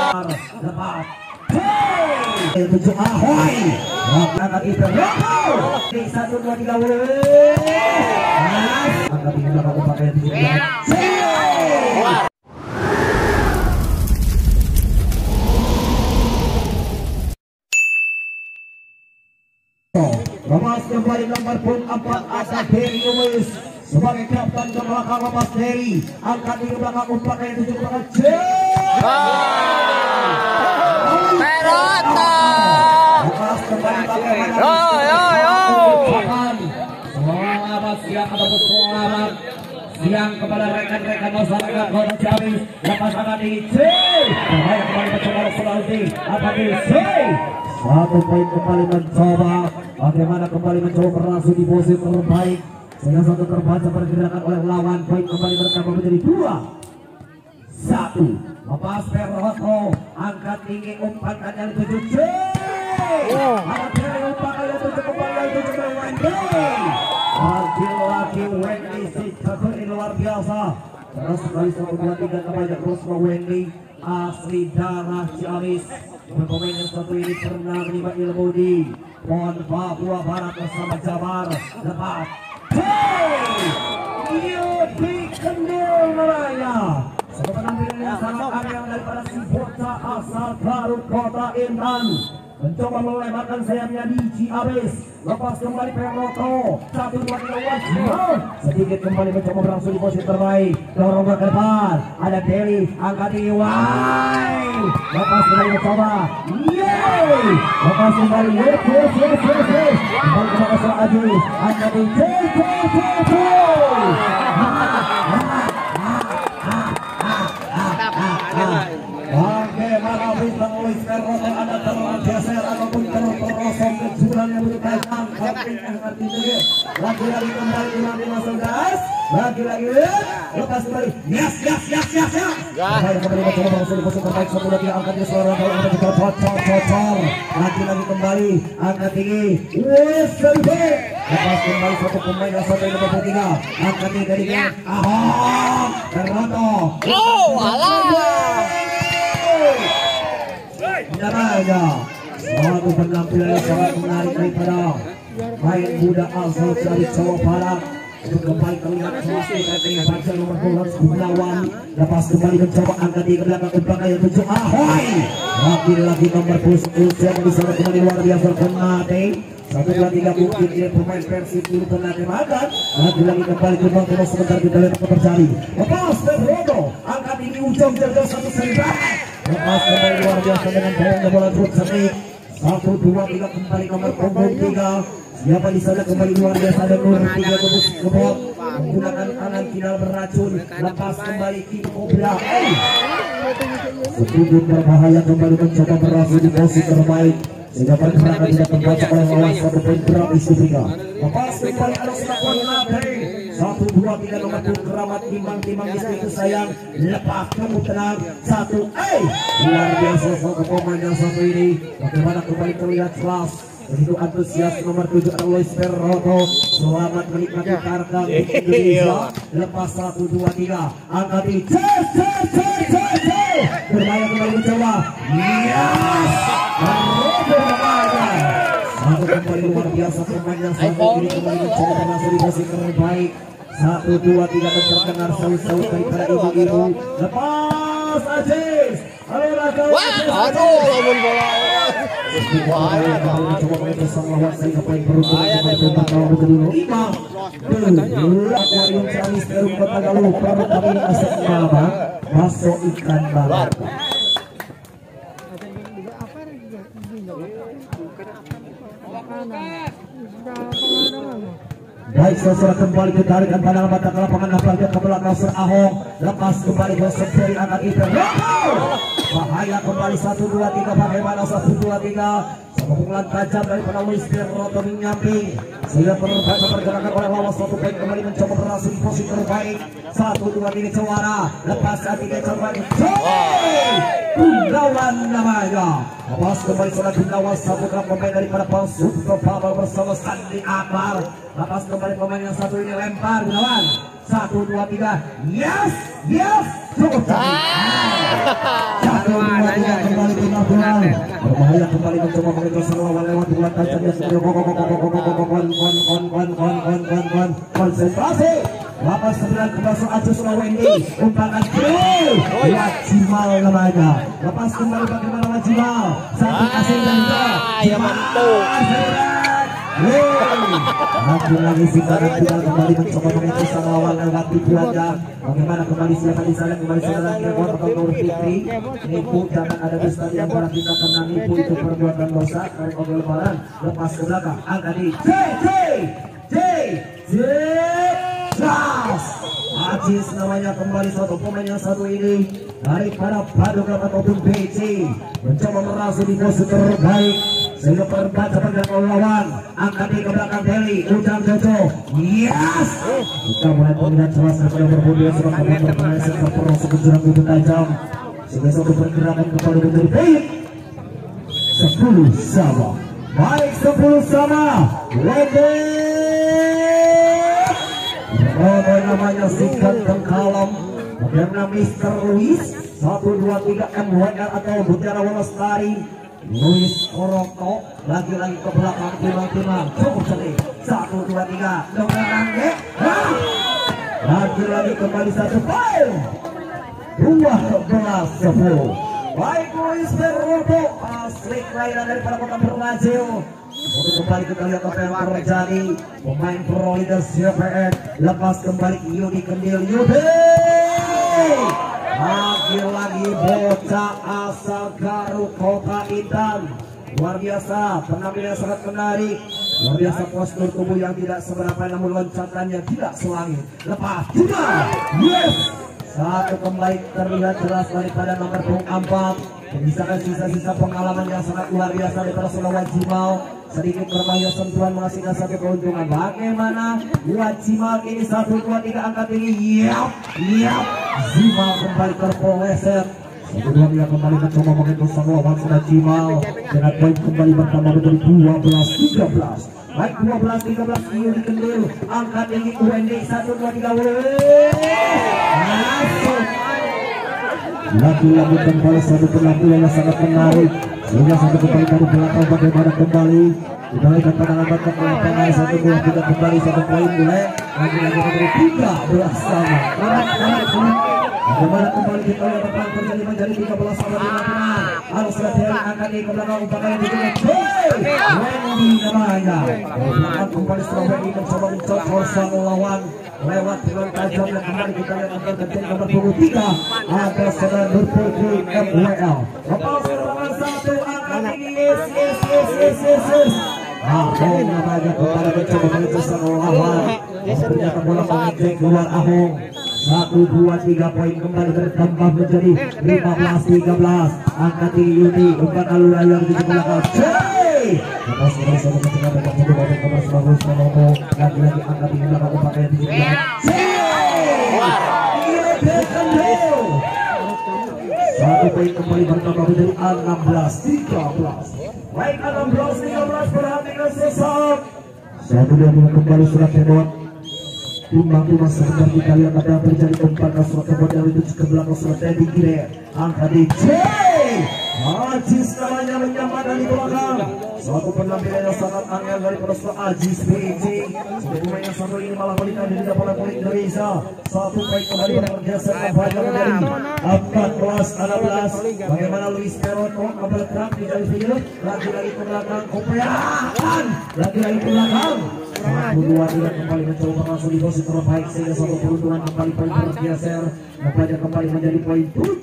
Lepas. Tujuh ahoy. Angkat itu. Di 1 2 3 angkat ini bakal pakai 17. Lepas kembali nomor pun 4 Asa Ferry Lewis sebagai kapten ke belakang. Lepas Ferry angkat di belakang umpan yang 7 belakang Perota. lepas kembali selamat siang kepada rekan-rekan masyarakat Kota Ciamis. Lepas angkat ini bahaya kembali mencoba Sulawesi apa di satu poin kembali mencoba bagaimana kembali mencoba berlangsung di posisi terbaik sehingga satu terbaca pergerakan oleh lawan. Poin kembali bertambah menjadi 2-1. Lepas Perroto angkat tinggi umpan yang 7 angkat tinggi umpan yang 7 kembali yang 7 Wendy lagi Wendy sikapnya ini luar biasa. Terus sekali 1 2 3 kepada terus Wendy asli darah Ciamis. Pemain yang satu ini pernah menerima ilmu di PON Papua Barat bersama Jabar. Lepas Yudi Kendul Melaya satu penampilan yang sangat aneh daripada si bocah asal Garut Kota Intan mencoba melebarkan sayapnya di Ciamis. Lepas kembali Perroto 1 2 3 wajib sedikit kembali mencoba berlangsung di posisi terbaik. Dorong ke depan ada Deli angkat di lepas kembali mencoba lepas kembali kembali kepada Soal Aji angkat di bagaimana bintang Luis Perroto ada tergeser ataupun terperosok ke jurang yang begitu angkat lagi-lagi kembali lagi-lagi lepas kembali yes kembali mencoba langsung di posisi terbaik 1 2 3 angkat di seluruh angkat di cocor lagi-lagi kembali angkat tinggi lepas kembali satu pemain yang satu nomor 3 angkat tinggi dari Ahok Perroto namanya suatu penampilan yang sangat menarik daripada main muda asal dari Jawa Barat. Untuk kembali terlihat selesai dari baca nomor 12 Gunawan. Lepas kembali mencoba angkat di belakang umpan yang 7 ahoy lagi-lagi nomor 10 yang bisa kembali luar biasa Konate 1 2 3 mungkin dia pemain Persib dulu Konate makan lagi-lagi kembali ke bawah terus sebentar kita lihat terjadi. Lepas Perroto angkat ini ujung jaga 1 seri lepas kembali luar biasa dengan bola bola terus seri 1 2 3 kembali nomor punggung 3 siapa di sana kembali luar biasa dan Nur 3 tembus ke bawah menggunakan tangan final beracun. Lepas kembali Kiko Kobra sedikit berbahaya kembali mencoba berhasil di posisi terbaik sehingga pergerakan tidak terbaca oleh lawan satu poin berhabis di tiga. Lepas kembali ada Surawan Nate 1 2 3 nomor keramat timbang istri sayang. Lepas kamu tenang 1 luar biasa satu pemain yang satu ini bagaimana kembali terlihat kelas begitu antusias nomor 7 Luis Perroto. Selamat menikmati tarkam Indonesia. Lepas 1 2 3 angkat di berbahaya kembali mencoba satu kembali luar biasa pemain yang satu ini kembali mencoba berhasil di posisi terbaik 1 2 3 dan terdengar saut-saut daripada ibu-ibu. Lepas Aziz aduh lamun bola bahaya coba main bersama lawan sehingga poin beruntung menjadi 5 Akuarium Ciamis Perum Kota Galuh baru kami ini asap mama masuk ikan barat. Baik saudara kembali ditarikan pandangan mata ke lapangan nampaknya ke belakang Ahok. Lepas kembali ke Ferry angkat itu bahaya kembali 1 2 3 bagaimana 1 2 3 pukulan tajam dari Luis Perroto menyamping sehingga pergerakan oleh lawan satu poin kembali mencoba berhasil di posisi terbaik 1 2 3 Cewara. Lepas saat ini coba Gunawan namanya. Lepas kembali sudah Gunawan satu pemain daripada Palsuto Pabal bersama Sandi Akbar. Lepas kembali pemain yang satu ini lempar Gunawan 1 2 3 yes cukup 1 2 3 Tuhan. Berbahaya kembali mencoba mengejar sang lawan lewat bulan tajamnya sendiri. Konsentrasi. 89 kebasar Ajus Wendy. Umpankan Jimal. Jimal namanya. Lepas kembali bagaimana Jimal. Satu kasih dan lagi si kanan tidak kembali mencoba mengejar sang lawan lewat di belakang. Bagaimana kembali siapa di sana kembali sana lagi buat Nur Fikri. Nipu jangan ada di stadion bola kita karena nipu itu perbuatan dosa. Dari ogel lebaran lepas ke belakang. Angka di Ajis namanya kembali satu pemain yang satu ini daripada Paduka ataupun BC mencoba merasuk di pose terbaik sehingga perbaca pergerakan lawan. Angkat di ke belakang Deli Ujang Jojo. Yes, kita mulai melihat celah kepada berbunyi sebagai bermain serta proses kejuran itu tajam sehingga satu pergerakan kepada menjadi baik 10 sama. Baik 10 sama. Namanya si ganteng kalem bagaimana Mr. Luis 123 MWL atau Mutiara Lestari. Luis Koroko lagi-lagi ke belakang timang-timang cukup sedih 123 dongeng lagi-lagi kembali satu poin 12-10. Baik Luis Koroko asli kelahiran daripada kota Bernazil. Untuk kembali kita lihat apa yang terjadi. Pemain pro leader CPN lepas kembali Yudi Kendil. Yudi lagi-lagi bocah asal Garut Kota Intan. Luar biasa penampilan sangat menarik. Luar biasa postur tubuh yang tidak seberapa namun loncatannya tidak selangit. Lepas juga yes. Satu kembali terlihat jelas daripada nomor 4. Misalkan sisa-sisa pengalaman yang sangat luar biasa daripada Sulawesi Jimal. Sedikit berbahaya sentuhan menghasilkan satu keuntungan. Bagaimana Jimal ini 1, 2, 3 angkat tinggi. Yap. Jimal kembali terpeleset. 1, 2, 3 kembali mencoba mengendos sang lawan sudah Jimal. Dengan poin kembali bertambah menjadi 12-13. Baik 12-13 Yudi Kendil. Angkat tinggi UND 1, 2, 3. Masuk. Lagi-lagi kembali satu penampilan yang sangat menarik sehingga satu kembali dari belakang bagaimana kembali dibalikan pandangan batas ke lapangan 1, 2, 3 kembali satu poin mulai lagi-lagi menjadi 13 sama. Bagaimana kembali kita lihat depan terjadi menjadi 13 sama di lapangan. Harus berhati-hati akan di belakang umpankan yang digunakan Wendy namanya. Belakang kembali setelah Wendy mencoba mencokor sang lawan lewat dengan tajam yang kembali kita lihat akan terjadi nomor 23 ada saudara Nur Fikri MWL. Lepas serangan 1 angkat tinggi yes. Ahong namanya kembali mencoba mengejar sang lawan. Ternyata bola mengejek keluar Ahong. 1, 2, 3 poin kembali bertambah menjadi 15-13. Angkat tinggi Yudi umpan alur yang di belakang. Lepas kembali satu ketika dapat mencoba kembali sebagus Manomo. Lagi-lagi angkat tinggi belakang umpan yang di belakang. Satu poin kembali bertambah menjadi 16-13. Baik 16-13 perhatikan sesaat. Satu dia kembali surat kedua. Timbang-timbang sebentar kita lihat ada terjadi umpan surat kedua dari itu ke belakang surat Teddy Gire. Angka di J. Ajis namanya menyamakan di belakang. Suatu penampilan yang sangat angel dari surat Ajis BJ. Pemain yang satu ini malah balikan di dalam poin Indonesia. Satu poin kembali bergeser kembali menjadi 14-16. Bagaimana Luis Peroto kembali di dari video. Lagi-lagi ke belakang Kopean. Lagi-lagi ke belakang. 1, 2, 3 kembali mencoba langsung di posisi terbaik sehingga satu peruntungan kembali poin bergeser. Nampaknya kembali menjadi poin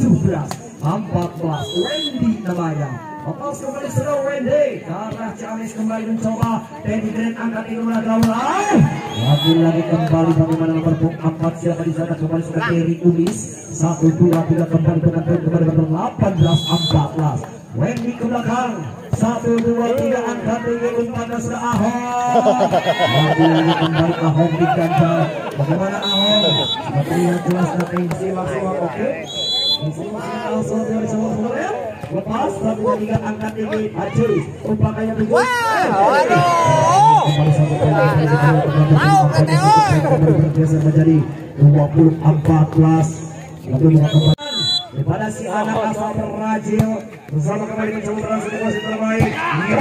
17-14. Wendy namanya. Lepas kembali sudah Wendy. Karena Ciamis kembali mencoba. Teddy Green angkat ini mulai. Lagi-lagi kembali bagaimana nomor 4 siapa di sana kembali sudah Terry Ulis. 1, 2, 3 kembali dengan poin kembali ber 18-14. Wendy ke belakang. 1, 2, 3 angkat tinggi umpannya sudah Ahong. Lagi-lagi kembali Ahong di ganda. Bagaimana Ahong? Terlihat jelas tensi maksimal oke. Langsung dari semua sebenarnya. Lepas 1, 2, 3 angkat tinggi Ajis. Umpannya tinggi. Waduh. Mau bergeser menjadi 20-14. Lalu daripada si anak asal Brazil bersama kembali mencoba berhasil wasit terbaik.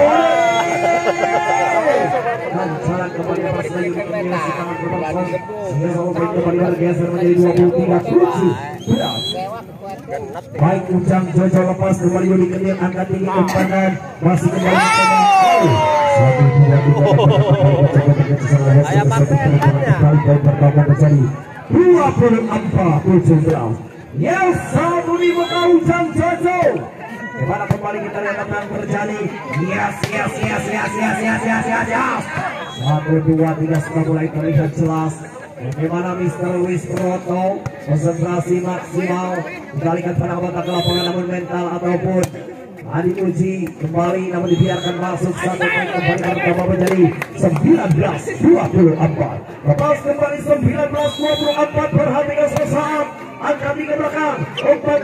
Dan jalan kembali dapat selain kombinasi tangan berbangsa sehingga sama baik kembali bergeser menjadi 23-17. Baik Ujang Jojo lepas kembali Yudi Kendir angkat tinggi umpan masih kembali Saya pakai empatnya. 24-17. Yes, satu di muka Ujang Jojo. Kemana kembali kita lihat apa yang terjadi. Yes. 1, 2, 3 sudah mulai terlihat jelas. Bagaimana Mr. Luis Proto konsentrasi maksimal dikalikan pada anggota ke lapangan namun mental ataupun diuji kembali namun dibiarkan masuk satu poin kembali bertambah menjadi 19-24. Lepas kembali 19-24 perhatikan sesaat angkat di belakang umpan